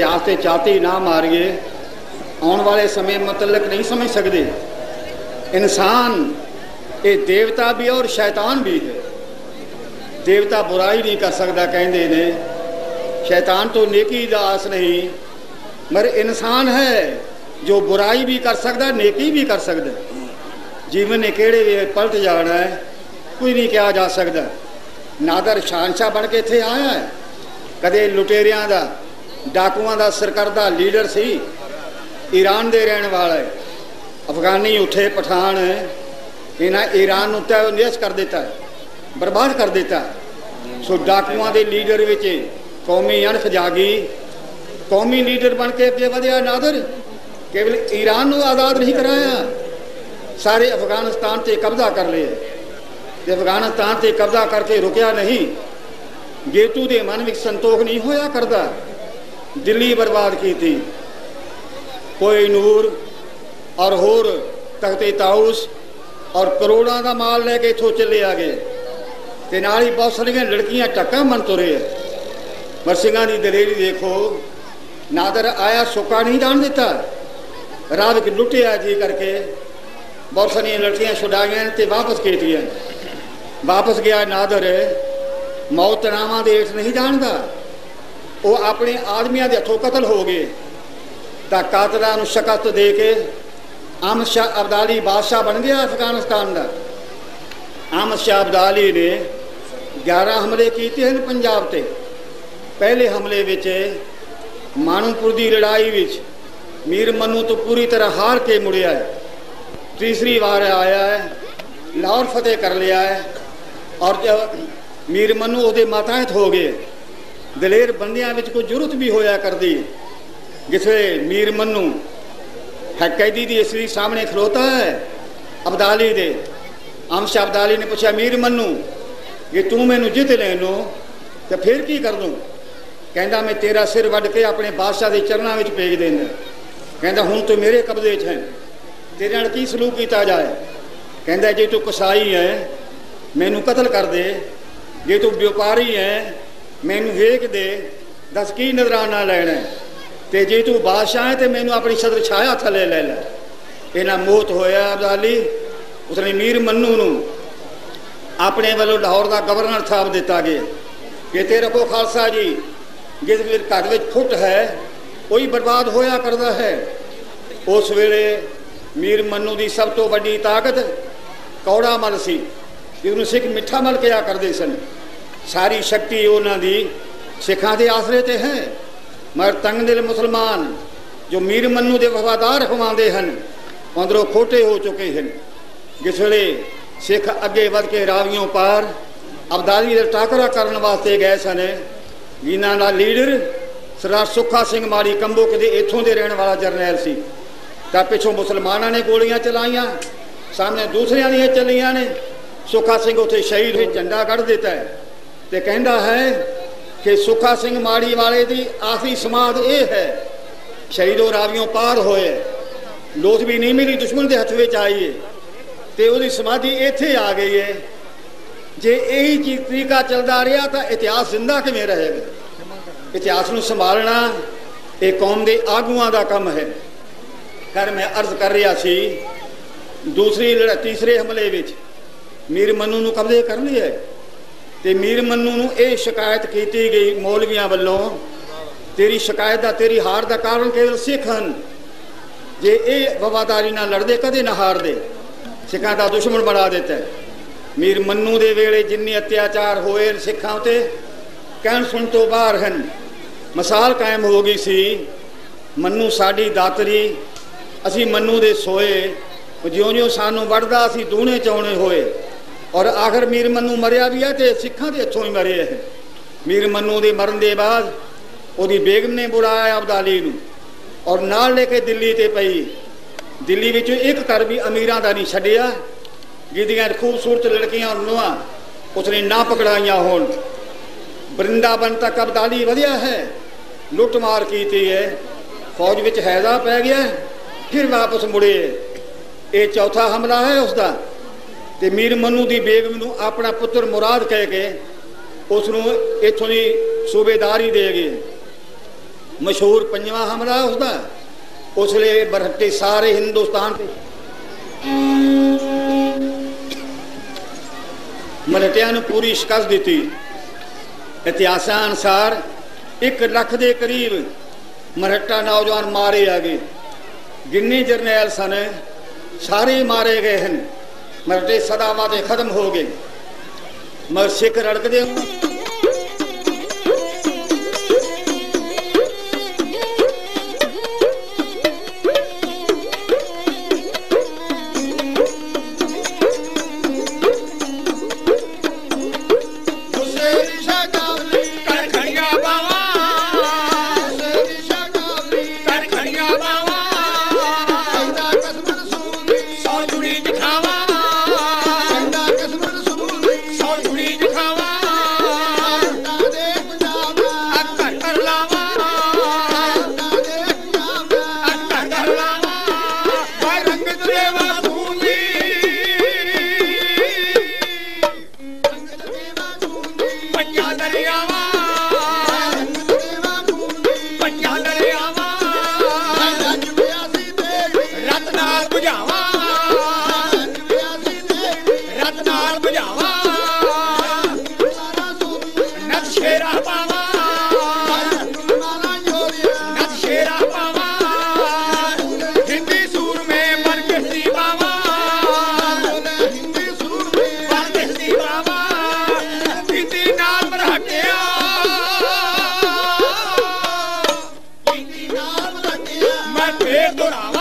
इतिहास से चाहते ना मारिए, आने वाले समय मतलब नहीं समझ सकते। इंसान ये देवता भी है और शैतान भी है। देवता बुराई नहीं कर सकता कहते ने, शैतान तो नेकी का आस नहीं, मगर इंसान है जो बुराई भी कर सकता नेकी भी कर सकता। जीवन ने केड़े वे पलट जाना है कोई नहीं कहा जा सकता। नादर शहनशाह बन के इत्थे आया है, कदे लुटेरियां दा डाकुआं दा सरकर्दा लीडर सी, ईरान दे रहने वाला है। अफगानी उठे पठान इन्हें ईरान निश कर दिता, बर्बाद कर दिता। सो डाकुआं दे लीडर विच कौमी अणख जागी, कौमी लीडर बन के अगे वधिया नादर। केवल ईरान को आज़ाद नहीं कराया, सारे अफगानिस्तान से कब्जा कर लिया। तो अफगानिस्तान से कब्जा करके रुकया नहीं, गेतू के मन में संतोख नहीं होया करता। दिल्ली बर्बाद की थी, कोई नूर और होर तख्ते ताउस और करोड़ों का माल लैके इथों चले आ गए। तो नाल ही बहुत सारिया लड़कियां टक्का मन तुरे है। मरसिंगा की दलेरी देखो, नादर आया सुक्का नहीं जान दिता, राह विच लुटिया जी करके बहुत सारिया लड़कियां छुड़ाइया तो वापस केटिया। वापस गया नादर, मौत तनावां दे हेठ नहीं जानता, वो अपने आदमियों के हथों कतल हो गए। तो कातलों को शिकस्त दे के अहमद शाह अब्दाली बादशाह बन गया अफगानिस्तान का। अहमद शाह अब्दाली ने 11 हमले किए हैं पंजाब से। पहले हमले विच मानूपुर की लड़ाई विच मीर मन्नू तो पूरी तरह हार के मुड़िया है। तीसरी बार आया है, लाहौर फतेह कर लिया है और जब मीर मन्नू उसके माताहत हो गए। दलेर बंदियां विच कोई जरूरत भी होया कर दी, जिसे मीर मन्नू है कैदी की इसलिए सामने खलोता है अब्दाली दे। अहमद शाह अब्दाली ने पूछा, मीर मन्नू ये तू मैनू जित लेनो तो फिर की कर दूँ? कहता मैं तेरा सिर वढ़ के अपने बादशाह के चरणों में भेज देना। कहता हूँ तो मेरे कब्जे च है, तेरे नाल की सलूक किया जाए? कहता जे तू कसाई है मैनू कतल कर दे, जे तू व्यापारी है मैनू वेख दे, दस की नजराना लैना है, तो जे तू बादशाह है तो मैनू अपनी छत्र छाया थले ले लै। इन्ना मौत होया अब्दाली, उसने मीर मन्नू नू अपने वालों लाहौर का गवर्नर साहब दिता गया कि तेरे को खालसा जी जिस घर में फुट है वही बर्बाद होया करता है। उस वेले मीर मन्नू की सब तो वड्डी ताकत कौड़ा मल सी, जिसनूं सिख मिठा मल कहा करते सन। सारी शक्ति उन्होंने सिखा के आसरे ते है, मगर तंग दिल मुसलमान जो मीर मन्नू के वफादार खवाते हैं अंदरों खोटे हो चुके हैं। जिस वे सिख अगे वध के रावियों पार अब्दाली का टाकरा करने वास्ते गए सन, जिन्हों का लीडर सरदार सुखा सिंह माड़ी कंबोक के इत्थों के रहने वाला जरनैल सी। तो पिछों मुसलमानों ने गोलियां चलाइया, सामने दूसरिया दी चलिया ने। सुखा सिंह उत्थे शहीद हो झंडा कढ़ दिता है, तो कहता है कि सुखा सिंह माड़ी वाले की आखिरी समाध ये है, शहीदों रावियों पार होए, लोथ भी नहीं मिली दुश्मन के हथ में आई है, तो वो समाधि इत्थे आ गई है। जे यही चीज तरीका चलता रहा तो इतिहास जिंदा किवें रहेगा? इतिहास को संभालना एक कौम के आगुआं का काम है। खैर मैं अर्ज कर रहा सी, तीसरे हमले विच मीर मन्नू नूं कब्जे कर लिया, तो मीर मन्नू नूं ये शिकायत की गई मौलवियां वालों, तेरी शिकायत का तेरी हार का कारण केवल सिख हैं, जे ये वफादारी ना लड़ते कदे ना हार दे, सिखा का दुश्मन बना देता है। मीर मन्नू दे वेले जिन्ने अत्याचार होए सिखां ते कहन सुन तो बाहर हैं। मिसाल कायम हो गई सी, मन्नू साड़ी दातरी, असी मन्नू दे सोए, ज्यों ज्यों सानू वढ़दा असी दूने चौने होए, और आखिर मीर मन्नू मरिया भी है तो सिखां दे हथों ही मरे है। मीर मन्नू के मरण के बाद उसकी बेगम ने बुलाया अब्दाली नूं और नाल लेके दिल्ली ते पई। दिल्ली विच एक घर भी अमीरां दा नहीं छड्डिया, जिहदियां खूबसूरत लड़कियां और नूहां उसने ना पकड़ाइया होण। वृंदावन तक अब्दाली वधिया है, लुट मार की है, फौज विच हैजा पै गया, फिर वापस मुड़े। ये चौथा हमला है उसका। तो मीर मन्नू की बेगम नूं अपना पुत्र मुराद कह के उसनूं इत्थों की सूबेदारी दे गए। मशहूर पंजवां हमला उसका। उसले बरहट्टे सारे हिंदुस्तान पे मराठियां ने पूरी शिकस्त दी। इतिहासां अनुसार 1 लाख के करीब मराठा नौजवान मारे आ गए। जिन्ने जरनैल सन सारे मारे गए हैं। मराठे सदा वादे खत्म हो गए। मगर सिख रड़कदे मैं फिर दोहरावा